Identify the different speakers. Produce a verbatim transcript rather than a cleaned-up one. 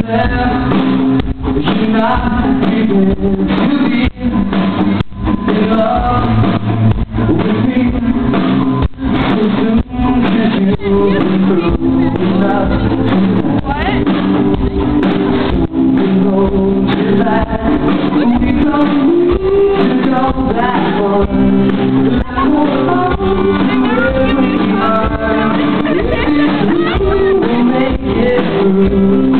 Speaker 1: there, you're not able to be in love with me. As soon as you improve enough, we go to that, we come to go backward. Let's move on where we are. If it's true, we'll make it through.